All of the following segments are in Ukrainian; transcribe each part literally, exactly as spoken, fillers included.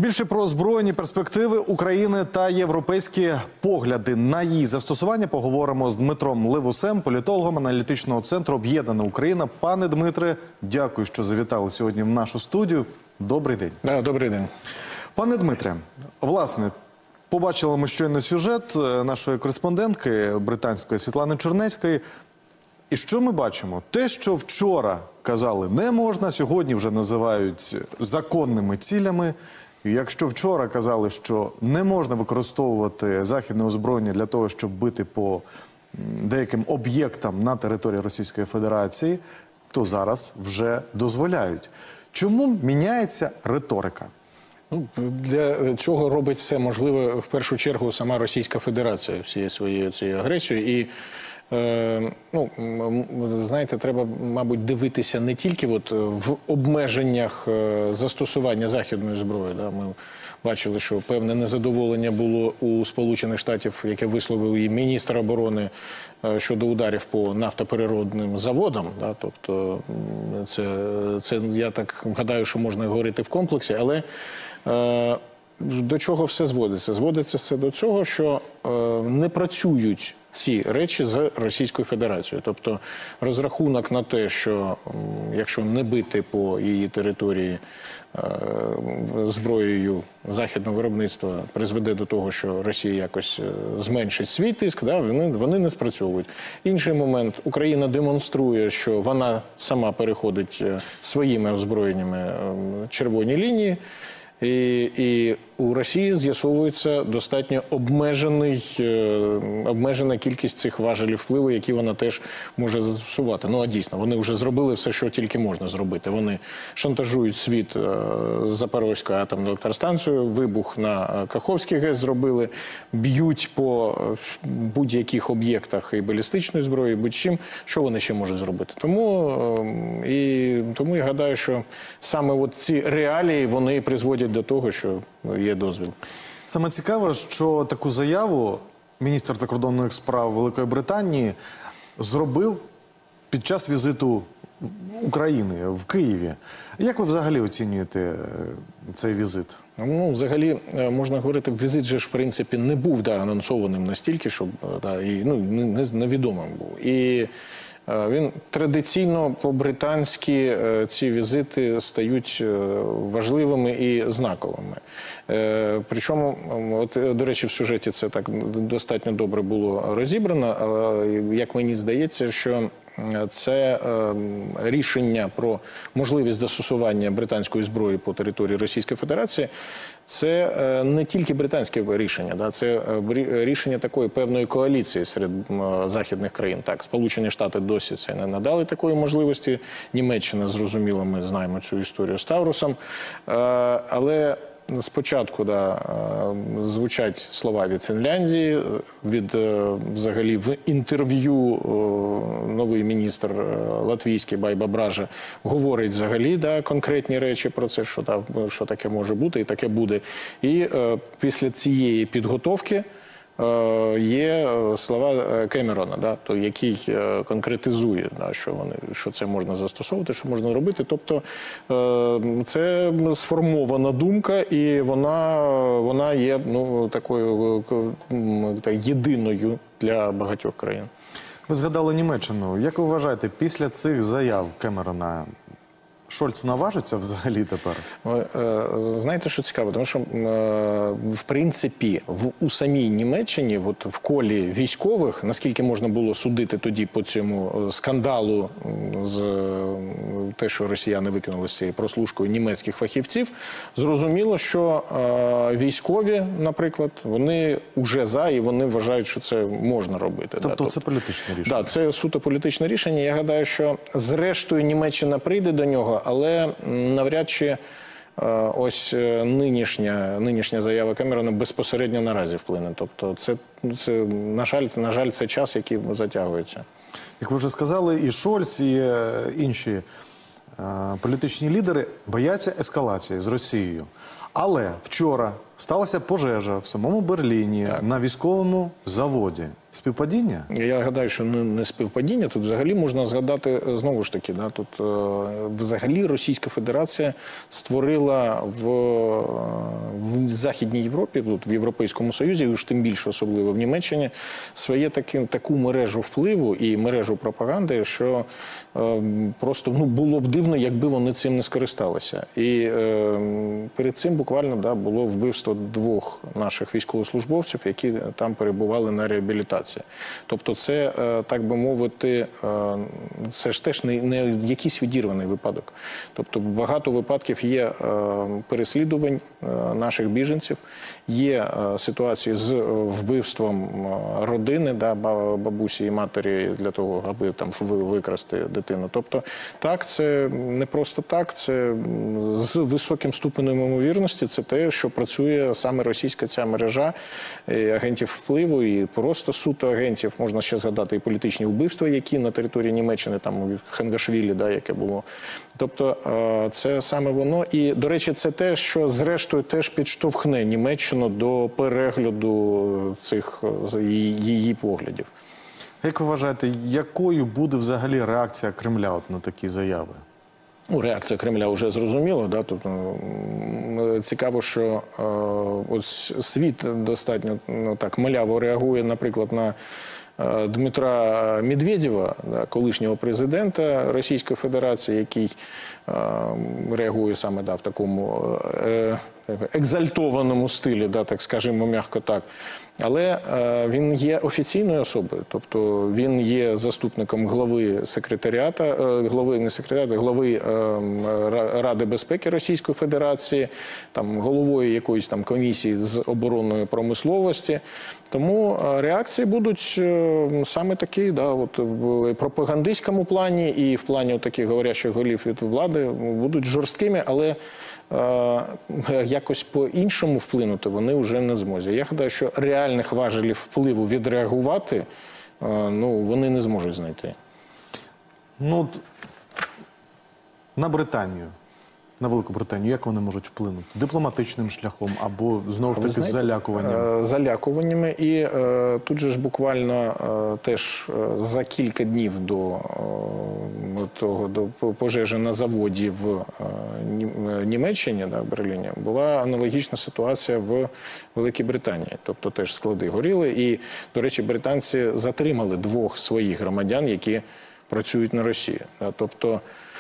Більше про збройні перспективи України та європейські погляди на її застосування поговоримо з Дмитром Левусем, політологом аналітичного центру «Об'єднана Україна». Пане Дмитре, дякую, що завітали сьогодні в нашу студію. Добрий день. Да, добрий день. Пане Дмитре, власне, побачили ми щойно сюжет нашої кореспондентки британської Світлани Чернецької. І що ми бачимо? Те, що вчора казали не можна, сьогодні вже називають законними цілями. І якщо вчора казали, що не можна використовувати західне озброєння для того, щоб бити по деяким об'єктам на території Російської Федерації, то зараз вже дозволяють. Чому міняється риторика? Ну, для цього робить все можливе в першу чергу сама Російська Федерація всією своєю цією агресією. І е, ну, знаєте, треба, мабуть, дивитися не тільки от в обмеженнях застосування західної зброї. Да? Ми бачили, що певне незадоволення було у Сполучених Штатів, яке висловив і міністр оборони щодо ударів по нафтопереробним заводам. Да? Тобто це, це, я так гадаю, що можна говорити в комплексі, але е, до чого все зводиться? Зводиться все до цього, що е, не працюють ці речі з Російською Федерацією. Тобто розрахунок на те, що якщо не бити по її території е, зброєю західного виробництва, призведе до того, що Росія якось зменшить свій тиск, да, вони, вони не спрацьовують. Інший момент. Україна демонструє, що вона сама переходить своїми озброєннями червоні лінії. І, і у Росії з'ясовується достатньо обмежений, обмежена кількість цих важелів впливу, які вона теж може застосувати. Ну, а дійсно, вони вже зробили все, що тільки можна зробити. Вони шантажують світ Запорізькою атомною електростанцією, вибух на Каховський ГЕС зробили, б'ють по будь-яких об'єктах і балістичної зброї, будь-чим, що вони ще можуть зробити. Тому, і, тому я гадаю, що саме от ці реалії, вони призводять до того, що є дозвіл. Саме цікаво, що таку заяву міністр закордонних справ Великої Британії зробив під час візиту України в Києві. Як ви взагалі оцінюєте цей візит? Ну, взагалі, можна говорити, візит же ж, в принципі, не був да, анонсованим настільки, щоб да, і, ну, невідомим був. І він традиційно по-британськи ці візити стають важливими і знаковими. Причому, от, до речі, в сюжеті це так достатньо добре було розібрано, але, як мені здається, що це е, рішення про можливість застосування британської зброї по території Російської Федерації, це е, не тільки британське рішення, да, це е, рішення такої певної коаліції серед е, західних країн. Так, Сполучені Штати досі це не надали такої можливості, Німеччина, зрозуміло, ми знаємо цю історію з Таврусом, е, але спочатку да, звучать слова від Фінляндії, від взагалі в інтерв'ю новий міністр латвійський Байба Бража говорить взагалі да, конкретні речі про це, що, да, що таке може бути і таке буде. І е, після цієї підготовки є слова Кемерона, да, то, який конкретизує, да, що, вони, що це можна застосовувати, що можна робити. Тобто це сформована думка, і вона, вона є ну, такою так, єдиною для багатьох країн. Ви згадали Німеччину. Як ви вважаєте, після цих заяв Кемерона Шольц наважиться взагалі тепер? Знаєте, що цікаво? Тому що, в принципі, в, у самій Німеччині, от в колі військових, наскільки можна було судити тоді по цьому скандалу з те, що росіяни викинули з цією прослушкою німецьких фахівців, зрозуміло, що військові, наприклад, вони вже за, і вони вважають, що це можна робити. Тобто да? це політичне рішення? Так, да, це суто політичне рішення. Я гадаю, що зрештою Німеччина прийде до нього, але навряд чи ось нинішня, нинішня заява Кемерона безпосередньо наразі вплине. Тобто це, це, на жаль, на жаль, це час, який затягується. Як ви вже сказали, і Шольц, і інші е, політичні лідери бояться ескалації з Росією. Але вчора сталася пожежа в самому Берліні так. на військовому заводі. Співпадіння? Я гадаю, що не, не співпадіння. Тут взагалі можна згадати, знову ж таки, да, тут е, взагалі Російська Федерація створила в, в Західній Європі, тут в Європейському Союзі, і уж тим більше особливо в Німеччині, своє таки, таку мережу впливу і мережу пропаганди, що е, просто ну, було б дивно, якби вони цим не скористалися. І е, перед цим буквально да, було вбивство двох наших військовослужбовців, які там перебували на реабілітації. Тобто це, е, так би мовити, е, це ж теж не, не якийсь відірваний випадок. Тобто багато випадків є е, переслідувань е, наших біженців, є е, ситуації з вбивством родини, да, бабусі і матері для того, аби там викрасти дитину. Тобто так, це не просто так, це з високим ступенем ймовірності, це те, що працює саме російська ця мережа агентів впливу і просто суто агентів. Можна ще згадати і політичні вбивства, які на території Німеччини, там Хангашвілі, да, яке було. Тобто це саме воно. І, до речі, це те, що зрештою теж підштовхне Німеччину до перегляду цих її поглядів. Як ви вважаєте, якою буде взагалі реакція Кремля от на такі заяви? Ну, реакція Кремля вже зрозуміла. Да? Тобто, цікаво, що е, ось світ достатньо ну, так, маляво реагує, наприклад, на е, Дмитра Медведєва, да, колишнього президента Російської Федерації, який е, реагує саме да, в такому е, екзальтованому стилі, да, так скажімо, м'яко так. Але е, він є офіційною особою, тобто він є заступником глави секретаріата, е, глави не секретаріата, глави е, Ради безпеки Російської Федерації, там головою якоїсь там комісії з оборонної промисловості. Тому е, реакції будуть е, саме такі, да, от в пропагандистському плані і в плані таких говорящих голів від влади будуть жорсткими, але е, якось по-іншому вплинути вони вже не зможуть. Я гадаю, що реальних важелів впливу відреагувати, е, ну, вони не зможуть знайти. Ну, на Британію, на Велику Британію, як вони можуть вплинути? Дипломатичним шляхом або, знову ж таки, з залякуванням? Залякуваннями. І е, тут же ж буквально е, теж е, за кілька днів до, е, того, до пожежі на заводі в е, Німеччині, да, в Берліні, була аналогічна ситуація в Великій Британії. Тобто теж склади горіли. І, до речі, британці затримали двох своїх громадян, які працюють на Росії. Тобто,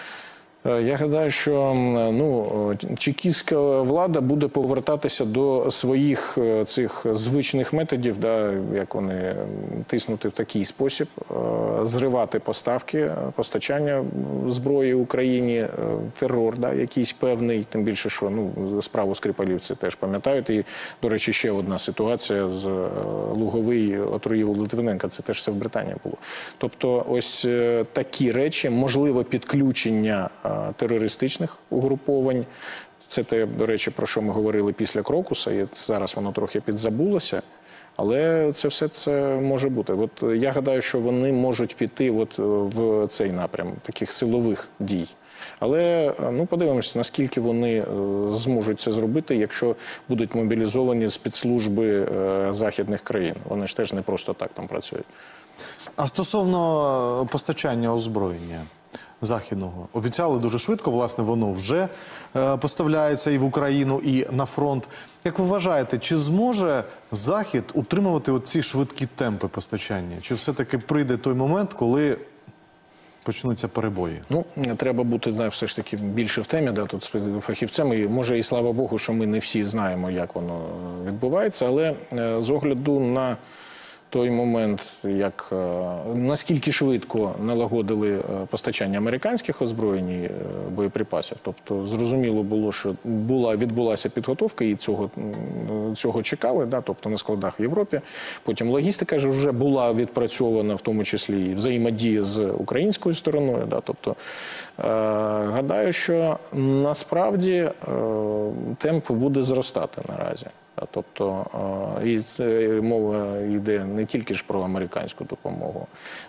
я гадаю, що ну, чекістська влада буде повертатися до своїх цих звичних методів, да, як вони тиснути в такий спосіб, зривати поставки, постачання зброї Україні, терор, да, якийсь певний, тим більше, що ну, справу Скрипалівці теж пам'ятають. І, до речі, ще одна ситуація з Луговий отруїв Литвиненка, це теж все в Британії було. Тобто ось такі речі, можливо, підключення терористичних угруповань. Це те, до речі, про що ми говорили після Крокуса, і зараз воно трохи підзабулося, але це все це може бути. От я гадаю, що вони можуть піти от в цей напрям таких силових дій. Але ну, подивимося, наскільки вони зможуть це зробити, якщо будуть мобілізовані спецслужби західних країн. Вони ж теж не просто так там працюють. А стосовно постачання озброєння західного, обіцяли дуже швидко, власне, воно вже е, поставляється і в Україну, і на фронт. Як ви вважаєте, чи зможе Захід утримувати оці швидкі темпи постачання? Чи все-таки прийде той момент, коли почнуться перебої? Ну, треба бути, знаю, все ж таки більше в темі, да, тут з фахівцями. І, може, і слава Богу, що ми не всі знаємо, як воно відбувається, але е, з огляду на той момент, як наскільки швидко налагодили постачання американських озброєнь і боєприпасів. Тобто зрозуміло було, що була, відбулася підготовка і цього, цього чекали, да, тобто на складах в Європі. Потім логістика ж вже була відпрацьована, в тому числі і взаємодія з українською стороною. Да, тобто е, гадаю, що насправді е, темп буде зростати наразі. Тобто і мова йде не тільки ж про американську допомогу.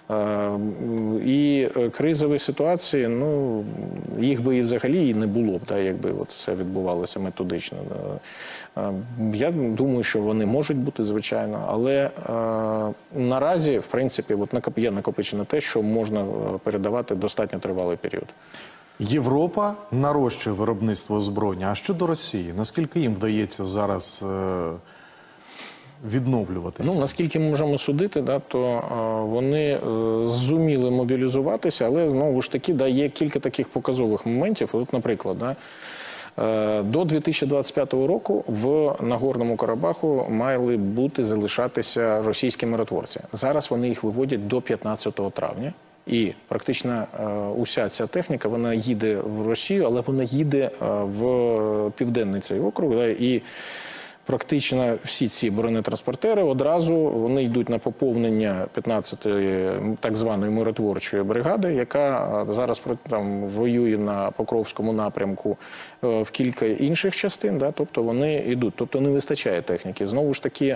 І кризові ситуації, ну, їх би і взагалі і не було б, да, якби от все відбувалося методично. Я думаю, що вони можуть бути, звичайно, але наразі, в принципі, от є накопичено те, що можна передавати достатньо тривалий період. Європа нарощує виробництво озброєння. А щодо Росії, наскільки їм вдається зараз е, відновлюватися? Ну, наскільки ми можемо судити, да, то е, вони е, зуміли мобілізуватися, але знову ж таки да, є кілька таких показових моментів. От, наприклад, да, е, до дві тисячі двадцять п'ятого року в Нагорному Карабаху мали бути залишатися російські миротворці. Зараз вони їх виводять до п'ятнадцятого травня. І практично е, уся ця техніка, вона їде в Росію, але вона їде е, в південний цей округ. Да, і практично всі ці бронетранспортери одразу вони йдуть на поповнення п'ятнадцятої так званої миротворчої бригади, яка зараз там воює на Покровському напрямку в кілька інших частин, да, тобто вони йдуть, тобто не вистачає техніки. Знову ж таки,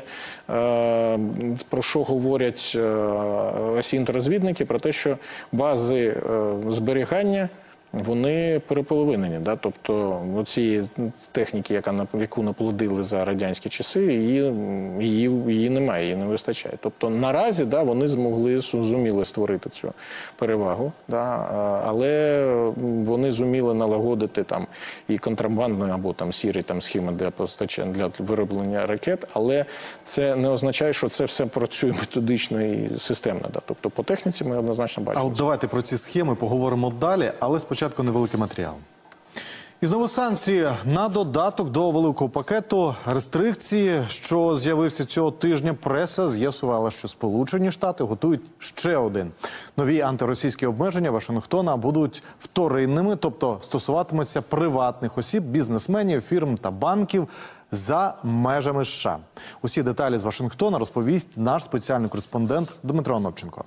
про що говорять осінт-розвідники? Про те, що бази зберігання вони переполовинені, да? Тобто цієї техніки, яка, яку наплодили за радянські часи, її, її, її немає, її не вистачає. Тобто наразі да, вони змогли, зуміли створити цю перевагу, да? Але вони зуміли налагодити там і контрабандну або там сірі там, схеми для постачання, для вироблення ракет, але це не означає, що це все працює методично і системно. Да? Тобто по техніці ми однозначно бачимо. А от давайте про ці схеми поговоримо далі, але спочатку Спочатку невеликий матеріал. І знову санкції на додаток до великого пакету рестрикцій, що з'явився цього тижня. Преса з'ясувала, що Сполучені Штати готують ще один. Нові антиросійські обмеження Вашингтона будуть вторинними, тобто стосуватимуться приватних осіб, бізнесменів, фірм та банків за межами США. Усі деталі з Вашингтона розповість наш спеціальний кореспондент Дмитро Анопченко.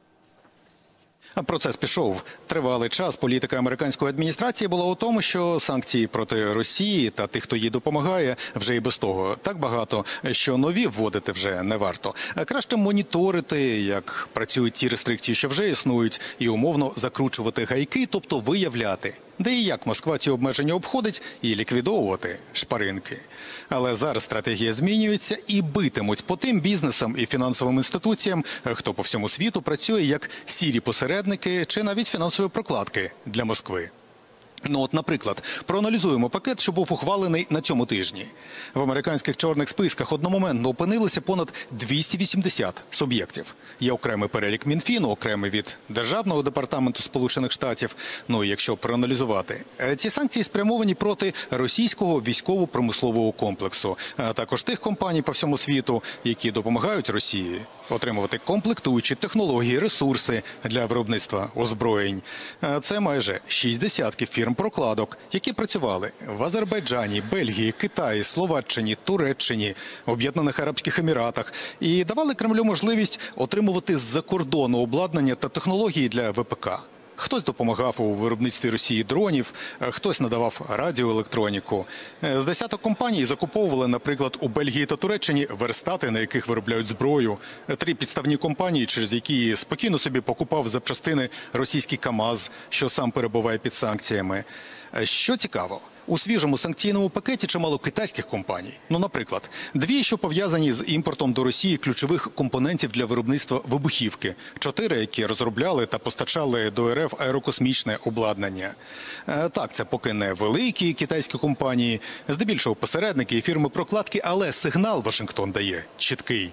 Процес пішов. Тривалий час політика американської адміністрації була у тому, що санкції проти Росії та тих, хто їй допомагає, вже і без того так багато, що нові вводити вже не варто. Краще моніторити, як працюють ті рестрикції, що вже існують, і умовно закручувати гайки, тобто виявляти, де і як Москва ці обмеження обходить, і ліквідовувати шпаринки. Але зараз стратегія змінюється і битимуть по тим бізнесам і фінансовим інституціям, хто по всьому світу працює як сірі посередники чи навіть фінансові прокладки для Москви. Ну от, наприклад, проаналізуємо пакет, що був ухвалений на цьому тижні. В американських чорних списках одномоментно опинилися понад двісті вісімдесят суб'єктів. Є окремий перелік Мінфіну, окремий від Державного департаменту Сполучених Штатів. Ну і якщо проаналізувати, ці санкції спрямовані проти російського військово-промислового комплексу, а також тих компаній по всьому світу, які допомагають Росії отримувати комплектуючі технології, ресурси для виробництва озброєнь. Це майже шість десятків фірм прокладок, які працювали в Азербайджані, Бельгії, Китаї, Словаччині, Туреччині, Об'єднаних Арабських Еміратах і давали Кремлю можливість отримувати з-за кордону обладнання та технології для ВПК. Хтось допомагав у виробництві Росії дронів, хтось надавав радіоелектроніку. З десяток компаній закуповували, наприклад, у Бельгії та Туреччині верстати, на яких виробляють зброю. Три підставні компанії, через які спокійно собі покупав запчастини російський КАМАЗ, що сам перебуває під санкціями. Що цікаво, у свіжому санкційному пакеті чимало китайських компаній. Ну, наприклад, дві, що пов'язані з імпортом до Росії ключових компонентів для виробництва вибухівки. Чотири, які розробляли та постачали до РФ аерокосмічне обладнання. Так, це поки не великі китайські компанії, здебільшого посередники і фірми-прокладки, але сигнал Вашингтон дає чіткий.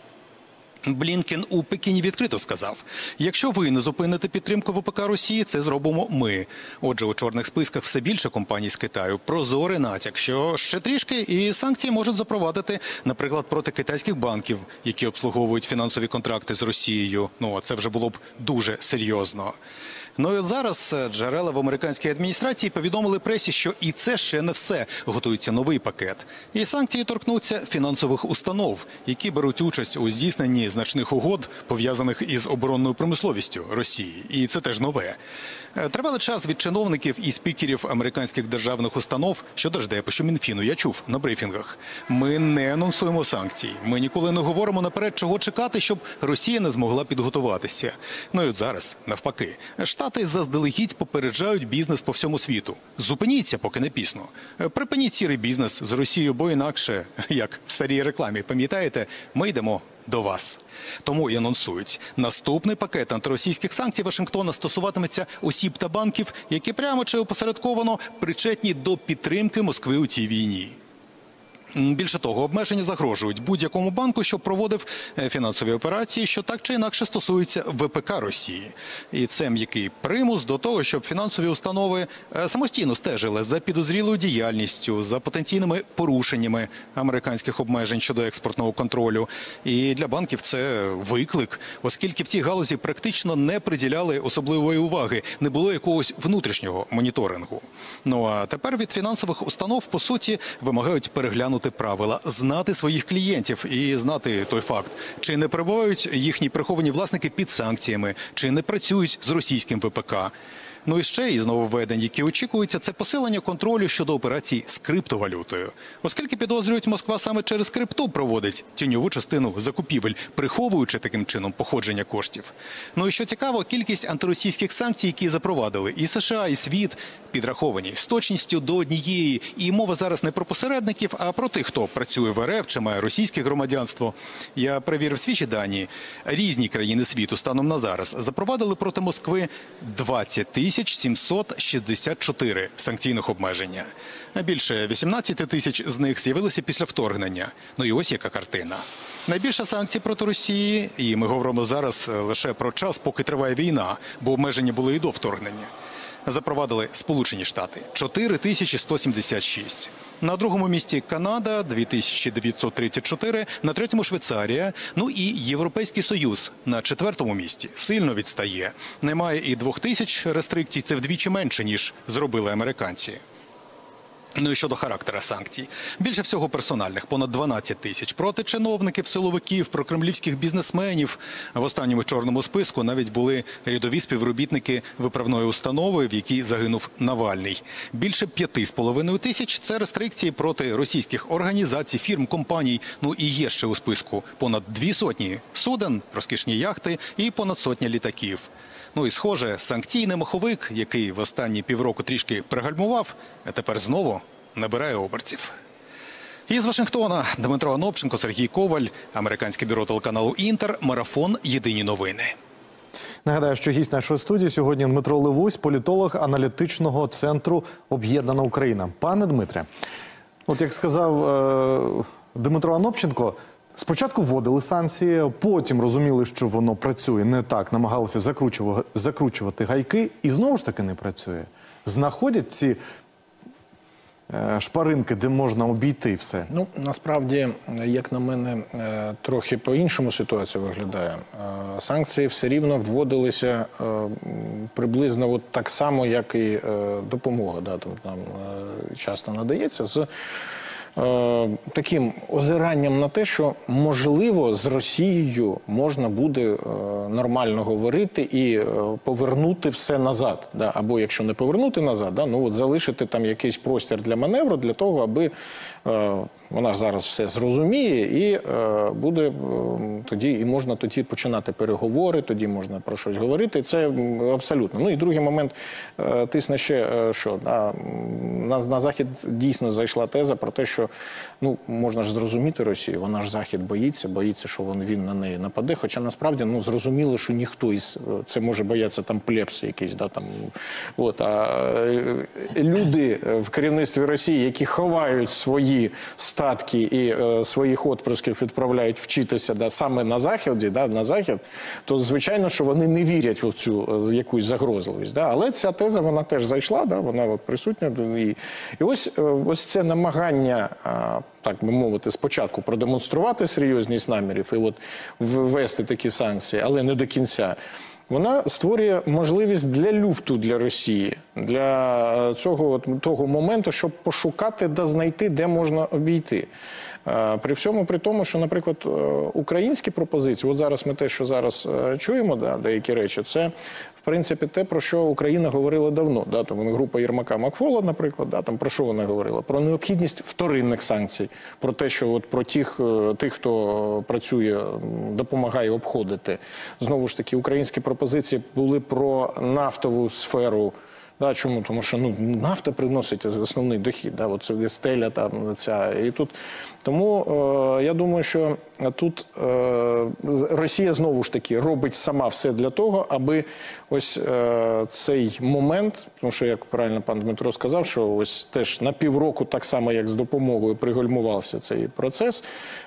Блінкен у Пекіні відкрито сказав, якщо ви не зупините підтримку ВПК Росії, це зробимо ми. Отже, у чорних списках все більше компаній з Китаю. Прозорий натяк, що ще трішки і санкції можуть запровадити, наприклад, проти китайських банків, які обслуговують фінансові контракти з Росією. Ну, це вже було б дуже серйозно. Ну і от зараз джерела в американській адміністрації повідомили пресі, що і це ще не все. Готується новий пакет. І санкції торкнуться фінансових установ, які беруть участь у здійсненні значних угод, пов'язаних із оборонною промисловістю Росії. І це теж нове. Тривалий час від чиновників і спікерів американських державних установ щодо Держдепу, що Мінфіну, я чув на брифінгах. Ми не анонсуємо санкцій. Ми ніколи не говоримо наперед, чого чекати, щоб Росія не змогла підготуватися. Ну і от зараз, навпаки, Штати заздалегідь попереджають бізнес по всьому світу. Зупиніться, поки не пізно. Припиніть сірий бізнес з Росією, бо інакше, як в старій рекламі, пам'ятаєте, ми йдемо до вас. Тому і анонсують, наступний пакет антиросійських санкцій Вашингтона стосуватиметься осіб та банків, які прямо чи опосередковано причетні до підтримки Москви у цій війні. Більше того, обмеження загрожують будь-якому банку, що проводив фінансові операції, що так чи інакше стосуються ве пе ка Росії. І це м'який примус до того, щоб фінансові установи самостійно стежили за підозрілою діяльністю, за потенційними порушеннями американських обмежень щодо експортного контролю. І для банків це виклик, оскільки в цій галузі практично не приділяли особливої уваги, не було якогось внутрішнього моніторингу. Ну а тепер від фінансових установ, по суті, вимагають переглянути правила, знати своїх клієнтів і знати той факт, чи не перебувають їхні приховані власники під санкціями, чи не працюють з російським ве пе ка. Ну і ще із нововведень, які очікуються, це посилення контролю щодо операцій з криптовалютою. Оскільки підозрюють, Москва саме через крипту проводить тіньову частину закупівель, приховуючи таким чином походження коштів. Ну і що цікаво, кількість антиросійських санкцій, які запровадили і США, і світ, підраховані з точністю до однієї. І мова зараз не про посередників, а про тих, хто працює в ер еф чи має російське громадянство. Я перевірив свіжі дані. Різні країни світу станом на зараз запровадили проти Москви двадцять тисяч сімсот шістдесят чотири санкційних обмеження. Більше вісімнадцять тисяч з них з'явилися після вторгнення. Ну і ось яка картина. Найбільше санкцій проти Росії, і ми говоримо зараз лише про час, поки триває війна, бо обмеження були і до вторгнення, запровадили Сполучені Штати – чотири тисячі сто сімдесят шість. На другому місці Канада – дві тисячі дев'ятсот тридцять чотири, на третьому Швейцарія, ну і Європейський Союз на четвертому місці сильно відстає. Немає і двох тисяч рестрикцій, це вдвічі менше, ніж зробили американці. Ну і щодо характера санкцій. Більше всього персональних, понад дванадцять тисяч. Проти чиновників, силовиків, прокремлівських бізнесменів. В останньому чорному списку навіть були рядові співробітники виправної установи, в якій загинув Навальний. Більше п'яти з половиною тисяч – це рестрикції проти російських організацій, фірм, компаній. Ну і є ще у списку понад дві сотні суден, розкішні яхти і понад сотня літаків. Ну і, схоже, санкційний маховик, який в останні півроку трішки пригальмував, а тепер знову набирає обертів. Із Вашингтона Дмитро Анопченко, Сергій Коваль, американське бюро телеканалу «Інтер», Марафон, Єдині новини. Нагадаю, що гість нашої студії сьогодні Дмитро Левусь, політолог аналітичного центру «Об'єднана Україна». Пане Дмитре, от як сказав е Дмитро Анопченко, спочатку вводили санкції, потім розуміли, що воно працює не так, намагалися закручувати, закручувати гайки, і знову ж таки не працює. Знаходять ці е, шпаринки, де можна обійти все? Ну, насправді, як на мене, трохи по-іншому ситуація виглядає. Санкції все рівно вводилися приблизно от так само, як і допомога, да, там, там часто надається, з таким озиранням на те, що, можливо, з Росією можна буде нормально говорити і повернути все назад. Да? Або, якщо не повернути назад, да, ну, от залишити там якийсь простір для маневру, для того, аби вона ж зараз все зрозуміє, і е, буде е, тоді, і можна тоді починати переговори, тоді можна про щось говорити. Це абсолютно. Ну і другий момент, е, тисне ще, е, що да, на, на Захід дійсно зайшла теза про те, що ну, можна ж зрозуміти Росію, вона ж Захід боїться, боїться, що він, він на неї нападе, хоча насправді ну, зрозуміло, що ніхто із, це може боятися там плебс якийсь, да, там, от, а е, люди в керівництві Росії, які ховають свої статки і е, своїх отприсків відправляють вчитися да, саме на Заході, да, на Захід, то звичайно, що вони не вірять в цю е, якусь загрозливість. Да. Але ця теза, вона теж зайшла, да, вона от, присутня. І, і ось, е, ось це намагання, е, так би мовити, спочатку продемонструвати серйозність намірів і от ввести такі санкції, але не до кінця. Вона створює можливість для люфту для Росії, для цього того моменту, щоб пошукати та знайти, де можна обійти. При всьому при тому, що, наприклад, українські пропозиції, от зараз ми те, що зараз чуємо, да, деякі речі, це, в принципі, те, про що Україна говорила давно. Да, там група Єрмака Макфола, наприклад, да, там про що вона говорила? Про необхідність вторинних санкцій, про те, що от про тих, тих, хто працює, допомагає обходити. Знову ж таки, українські пропозиції були про нафтову сферу, Да, чому? Тому що ну, нафта приносить основний дохід, да, от це стеля там ця. І тут. Тому е, я думаю, що тут е, Росія знову ж таки робить сама все для того, аби ось е, цей момент, тому що, як правильно пан Дмитро сказав, що ось теж на півроку, так само як з допомогою, пригальмувався цей процес,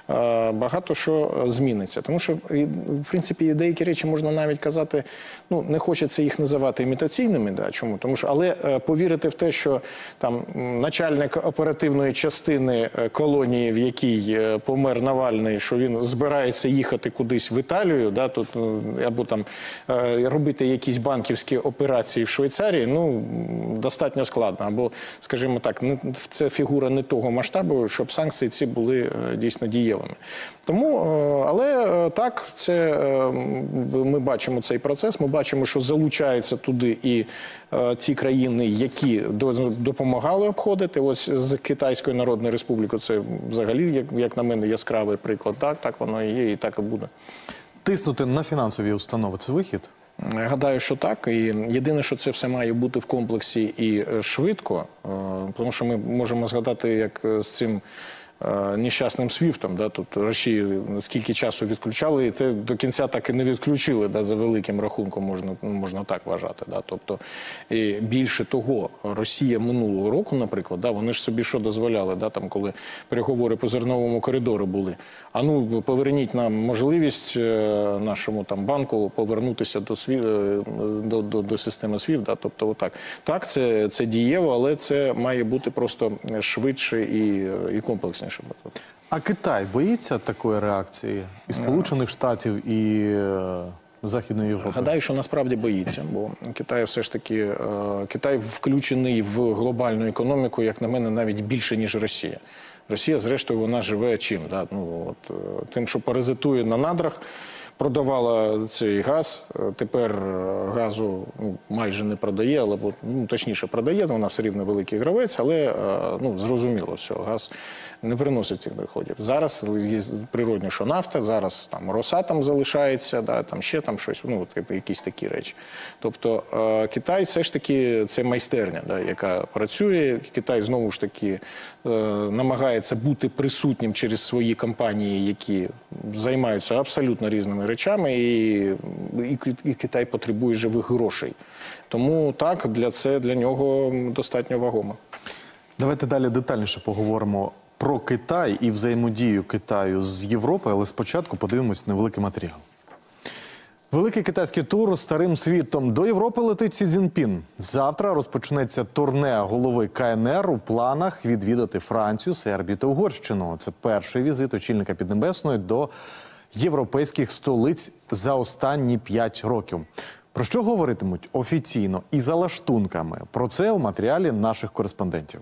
е, багато що зміниться. Тому що, в принципі, деякі речі можна навіть казати, ну, не хочеться їх називати імітаційними, да, чому? Тому що, але е, повірити в те, що там начальник оперативної частини колонії, в якій помер Навальний, що він збирається їхати кудись в Італію, да, тут, або там е, робити якісь банківські операції в Швейцарії, ну, достатньо складно. Або, скажімо так, не, це фігура не того масштабу, щоб санкції ці були е, дійсно дієвими. Тому, е, але е, так, це, е, ми бачимо цей процес, ми бачимо, що залучаються туди і е, ті країни, які до, допомагали обходити. Ось з Китайської Народної Республіки це взагалі, як, як на мене, яскравий приклад. Так, так воно і є, і так і буде. Тиснути на фінансові установи – це вихід? Гадаю, що так. І єдине, що це все має бути в комплексі і швидко, тому що ми можемо згадати, як з цим нещасним свіфтом, да, тут Росію скільки часу відключали, і це до кінця так і не відключили, да, за великим рахунком, можна, можна так вважати. Да. Тобто, і більше того, Росія минулого року, наприклад, да, вони ж собі що дозволяли, да, там, коли переговори по зерновому коридору були, а ну, поверніть нам можливість нашому там банку повернутися до, сві... до, до, до системи свіфт, да, тобто отак. Так, це, це дієво, але це має бути просто швидше і, і комплексніше. А Китай боїться такої реакції і Сполучених Штатів, і е, Західної Європи? Гадаю, що насправді боїться, бо Китай все ж таки, е, Китай включений в глобальну економіку, як на мене, навіть більше, ніж Росія. Росія, зрештою, вона живе чим? Да? Ну, от, тим, що паразитує на надрах, продавала цей газ, тепер газу ну, майже не продає, але ну, точніше продає, вона все рівно великий гравець, але ну, зрозуміло, що газ не приносить цих доходів. Зараз є природно, що нафта, зараз там Росатом залишається, да, там ще там щось, ну, от, якісь такі речі. Тобто Китай все ж таки це майстерня, да, яка працює. Китай знову ж таки намагається бути присутнім через свої компанії, які займаються абсолютно різними речами, і, і, і Китай потребує живих грошей. Тому так, для це для нього достатньо вагомо. Давайте далі детальніше поговоримо про Китай і взаємодію Китаю з Європою, але спочатку подивимось невеликий матеріал. Великий китайський тур старим світом. До Європи летить Сі Цзіньпін. Завтра розпочнеться турне голови Ка Ен Ер у планах відвідати Францію, Сербію та Угорщину. Це перший візит очільника Піднебесної до європейських столиць за останні п'ять років. Про що говоритимуть офіційно і за лаштунками? Про це у матеріалі наших кореспондентів.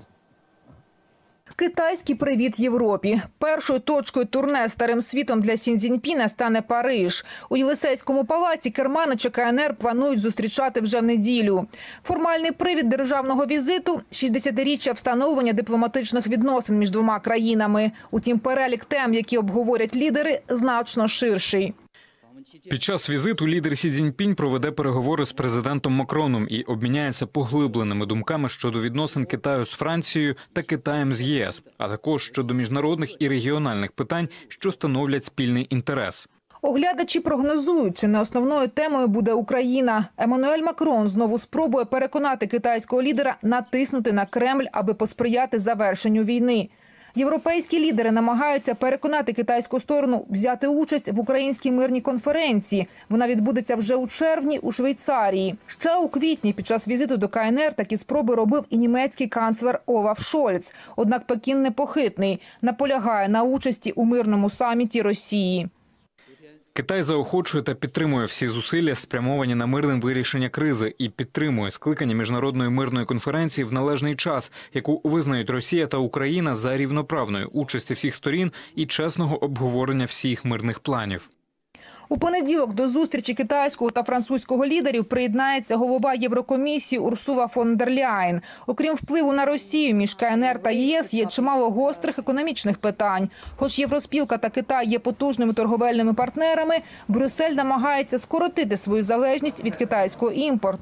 Китайський привіт Європі. Першою точкою турне старим світом для Сі Цзіньпіна стане Париж. У Єлисейському палаці керманича Ка Ен Ер планують зустрічати вже в неділю. Формальний привід державного візиту – шістдесятиріччя встановлення дипломатичних відносин між двома країнами. Утім, перелік тем, які обговорять лідери, значно ширший. Під час візиту лідер Сі Цзіньпінь проведе переговори з президентом Макроном і обміняється поглибленими думками щодо відносин Китаю з Францією та Китаєм з Є С, а також щодо міжнародних і регіональних питань, що становлять спільний інтерес. Оглядачі прогнозують, чи не основною темою буде Україна. Еммануель Макрон знову спробує переконати китайського лідера натиснути на Кремль, аби посприяти завершенню війни. Європейські лідери намагаються переконати китайську сторону взяти участь в українській мирній конференції. Вона відбудеться вже у червні у Швейцарії. Ще у квітні під час візиту до Ка Ен Ер такі спроби робив і німецький канцлер Олаф Шольц. Однак Пекін непохитний, наполягає на участі у мирному саміті Росії. Китай заохочує та підтримує всі зусилля, спрямовані на мирне вирішення кризи, і підтримує скликання міжнародної мирної конференції в належний час, яку визнають Росія та Україна за рівноправної участі всіх сторін і чесного обговорення всіх мирних планів. У понеділок до зустрічі китайського та французького лідерів приєднається голова Єврокомісії Урсула фон дер Ляєн. Окрім впливу на Росію, між Ка Ен Ер та Є С є чимало гострих економічних питань. Хоч Євроспілка та Китай є потужними торговельними партнерами, Брюссель намагається скоротити свою залежність від китайського імпорту.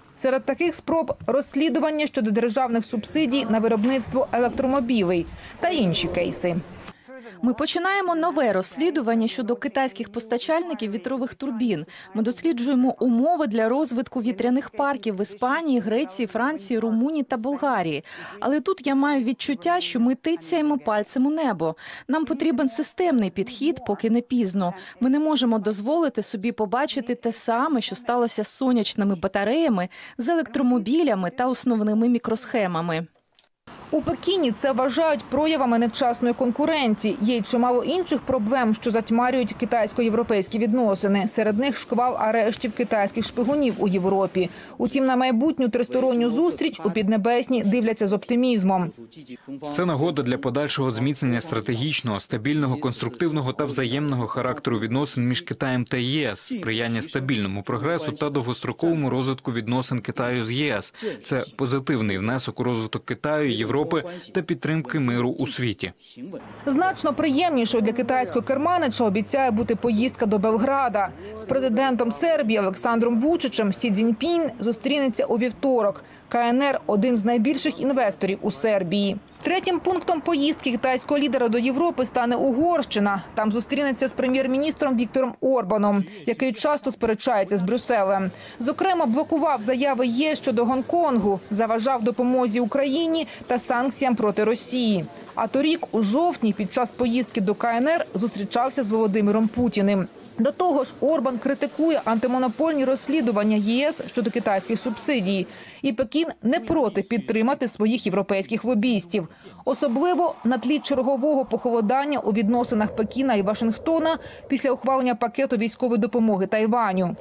Серед таких спроб – розслідування щодо державних субсидій на виробництво електромобілей та інші кейси. Ми починаємо нове розслідування щодо китайських постачальників вітрових турбін. Ми досліджуємо умови для розвитку вітряних парків в Іспанії, Греції, Франції, Румунії та Болгарії. Але тут я маю відчуття, що ми тицяємо пальцем у небо. Нам потрібен системний підхід, поки не пізно. Ми не можемо дозволити собі побачити те саме, що сталося з сонячними батареями, з електромобілями та основними мікросхемами. У Пекіні це вважають проявами нечесної конкуренції. Є й чимало інших проблем, що затьмарюють китайсько-європейські відносини. Серед них шквал арештів китайських шпигунів у Європі. Утім, на майбутню тристоронню зустріч у Піднебесній дивляться з оптимізмом. Це нагода для подальшого зміцнення стратегічного, стабільного, конструктивного та взаємного характеру відносин між Китаєм та ЄС, сприяння стабільному прогресу та довгостроковому розвитку відносин Китаю з ЄС. Це позитивний внесок у розвиток Китаю, Європи та підтримки миру у світі. Значно приємнішою для китайського керманича обіцяє бути поїздка до Белграда. З президентом Сербії Олександром Вучичем Сі Цзіньпін зустрінеться у вівторок. Ка Ен Ер – один з найбільших інвесторів у Сербії. Третім пунктом поїздки китайського лідера до Європи стане Угорщина. Там зустрінеться з прем'єр-міністром Віктором Орбаном, який часто сперечається з Брюсселем. Зокрема, блокував заяви ЄС щодо Гонконгу, заважав допомозі Україні та санкціям проти Росії. А торік, у жовтні, під час поїздки до Ка Ен Ер зустрічався з Володимиром Путіним. До того ж, Орбан критикує антимонопольні розслідування ЄС щодо китайських субсидій. І Пекін не проти підтримати своїх європейських лобістів. Особливо на тлі чергового похолодання у відносинах Пекіна і Вашингтона після ухвалення пакету військової допомоги Тайваню.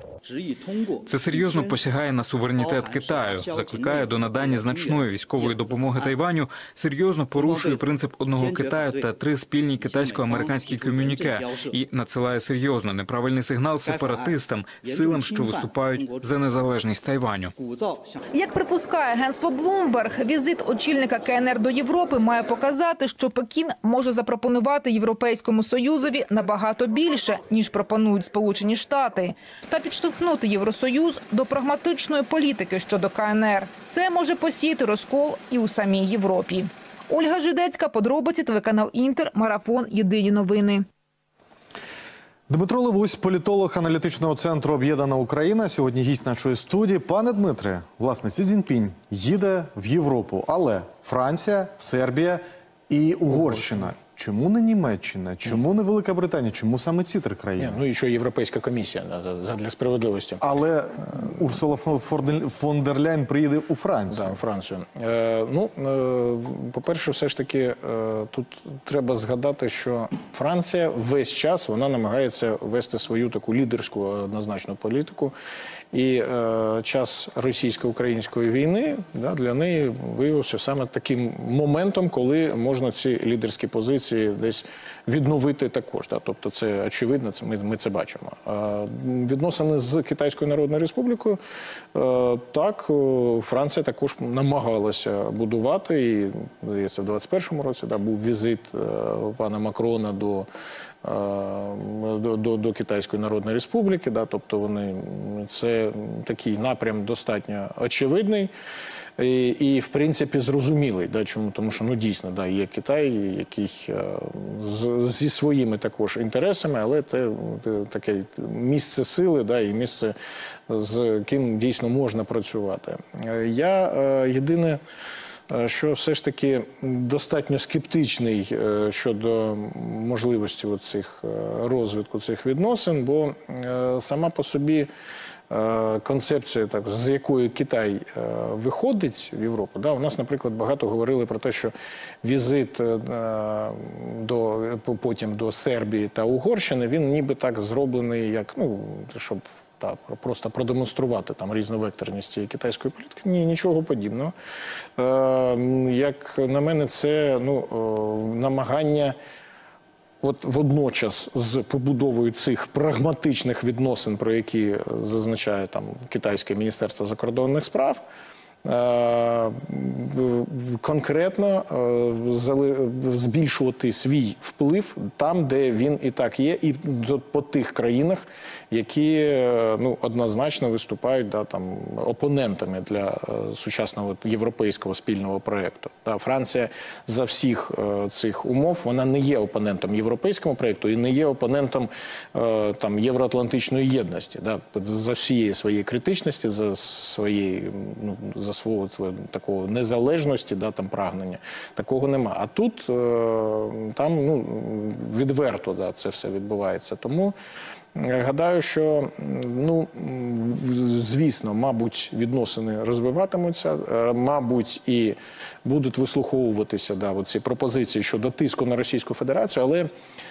Це серйозно посягає на суверенітет Китаю, закликає до надання значної військової допомоги Тайваню, серйозно порушує принцип одного Китаю та три спільні китайсько-американські комюніке і надсилає серйозно неправильний сигнал сепаратистам, силам, що виступають за незалежність Тайваню. Як припускає агентство Bloomberg, візит очільника Ка Ен Ер до Європи має показати, що Пекін може запропонувати Європейському Союзові набагато більше, ніж пропонують Сполучені Штати, та підштовхнути Євросоюз до прагматичної політики щодо Ка Ен Ер. Це може посіяти розкол і у самій Європі. Ольга Жидецька, подробиці, телеканал Інтер, Марафон, Єдині новини. Дмитро Левусь, політолог аналітичного центру «Об'єднана Україна», сьогодні гість нашої студії. Пане Дмитре, власне, Сі Цзіньпінь їде в Європу, але Франція, Сербія і Угорщина. Чому не Німеччина? Чому не Велика Британія? Чому саме ці три країни? Ні, ну і ще Європейська комісія для справедливості. Але Урсула фон дер Ляйн приїде у Францію. Да, у Францію. Е, ну, е, по-перше, все ж таки, е, тут треба згадати, що Франція весь час вона намагається вести свою таку лідерську однозначну політику. І е, час російсько-української війни, да, для неї виявився саме таким моментом, коли можна ці лідерські позиції десь відновити також. Да. Тобто це очевидно, це ми, ми це бачимо. А відносини з Китайською Народною Республікою, е, так, Франція також намагалася будувати. І, здається, в двадцять першому році да, був візит е, пана Макрона до До, до, до Китайської Народної Республіки, да, тобто вони, це такий напрям достатньо очевидний і, і в принципі, зрозумілий. Да, чому? Тому що, ну, дійсно, да, є Китай, який з, зі своїми також інтересами, але це таке місце сили, да, і місце, з ким дійсно можна працювати. Я єдине, що все ж таки достатньо скептичний щодо можливості цих розвитку цих відносин, бо сама по собі концепція, так, з якої Китай виходить в Європу, да, у нас, наприклад, багато говорили про те, що візит до, потім до Сербії та Угорщини, він ніби так зроблений, як, ну, щоб та, просто продемонструвати там різновекторність цієї китайської політики. Ні, нічого подібного. Е, як на мене, це ну, намагання от водночас з побудовою цих прагматичних відносин, про які зазначає там Китайське Міністерство закордонних справ, е, конкретно е, збільшувати свій вплив там, де він і так є, і по тих країнах, які е, ну, однозначно виступають да, там, опонентами для е, сучасного європейського спільного проєкту. Да, Франція за всіх е, цих умов, вона не є опонентом європейського проєкту і не є опонентом е, там, євроатлантичної єдності. Да, за всієї своєї критичності, за своєї, ну, за свого, свого такого незалежності, да, там, прагнення. Такого нема. А тут е, там ну, відверто да, це все відбувається. Тому я гадаю, що, ну, звісно, мабуть, відносини розвиватимуться, мабуть, і будуть вислуховуватися да, ці пропозиції щодо тиску на Російську Федерацію, але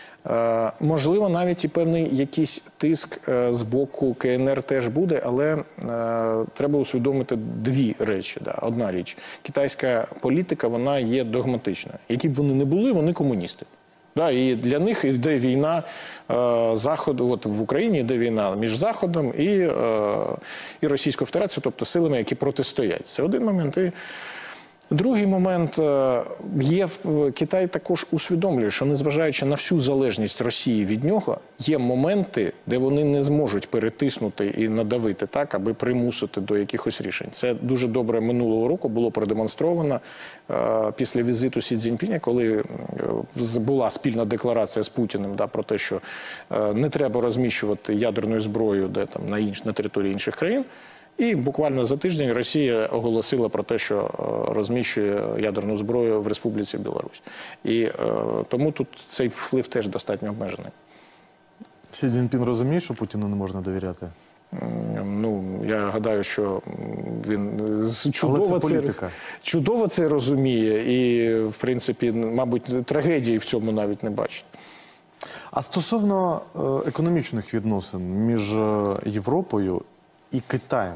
е, можливо, навіть і певний якийсь тиск е, з боку Ка Ен Ер теж буде, але е, треба усвідомити дві речі. Да. Одна річ, китайська політика, вона є догматичною. Які б вони не були, вони комуністи. Да, і для них йде війна е, Заходу, от в Україні йде війна між Заходом і, е, і Російською Федерацією, тобто силами, які протистоять. Це один момент. І другий момент є, Китай також усвідомлює, що незважаючи на всю залежність Росії від нього, є моменти, де вони не зможуть перетиснути і надавити так, аби примусити до якихось рішень. Це дуже добре минулого року було продемонстровано е, після візиту Сі Цзіньпіня, коли була спільна декларація з Путіним да, про те, що е, не треба розміщувати ядерну зброю де, там, на, інш, на території інших країн. І буквально за тиждень Росія оголосила про те, що розміщує ядерну зброю в Республіці Білорусь. І е, тому тут цей вплив теж достатньо обмежений. Сі Цзіньпін розуміє, що Путіну не можна довіряти? Ну, я гадаю, що він чудово це, це, чудово це розуміє і, в принципі, мабуть, трагедії в цьому навіть не бачить. А стосовно е, економічних відносин між Європою і Китаєм,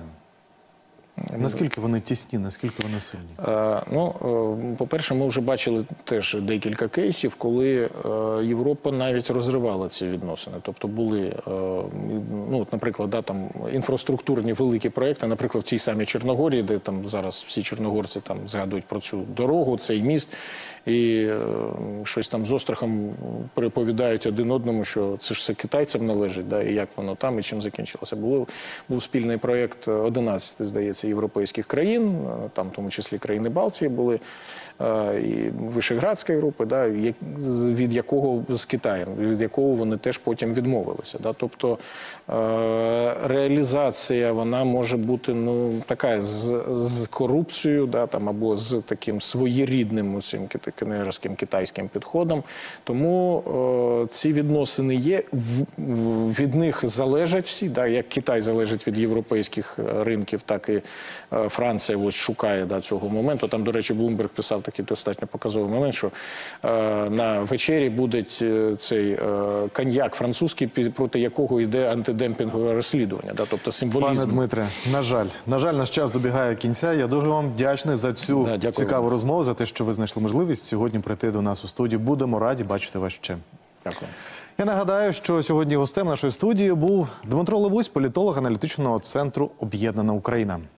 наскільки вони тісні, наскільки вони сильні? Е, ну, е, по-перше, ми вже бачили теж декілька кейсів, коли е, Європа навіть розривала ці відносини. Тобто були, е, ну, от, наприклад, да, там, інфраструктурні великі проекти, наприклад, в цій самій Чорногорії, де там зараз всі чорногорці там згадують про цю дорогу, цей міст, і е, щось там з острахом переповідають один одному, що це ж все китайцям належить, да, і як воно там, і чим закінчилося. Було, був спільний проєкт одинадцяти, здається, європейських країн, там в тому числі країни Балтії були, і Вишеградської групи, да, від якого з Китаєм, від якого вони теж потім відмовилися. Да. Тобто реалізація, вона може бути ну, така з, з корупцією, да, там, або з таким своєрідним цим кенерським китайським підходом. Тому о, ці відносини є, від них залежать всі, да, як Китай залежить від європейських ринків, так і Франція ось шукає да, цього моменту. Там, до речі, Блумберг писав такий достатньо показовий момент, що е, на вечері буде цей е, коньяк французький, проти якого йде антидемпінгове розслідування. Да, тобто символізм. Пане Дмитре, на жаль, на жаль, наш час добігає кінця. Я дуже вам вдячний за цю да, цікаву розмову, за те, що ви знайшли можливість сьогодні прийти до нас у студію. Будемо раді бачити вас ще. Дякую. Я нагадаю, що сьогодні гостем нашої студії був Дмитро Левусь, політолог аналітичного центру «Об'єднана Україна».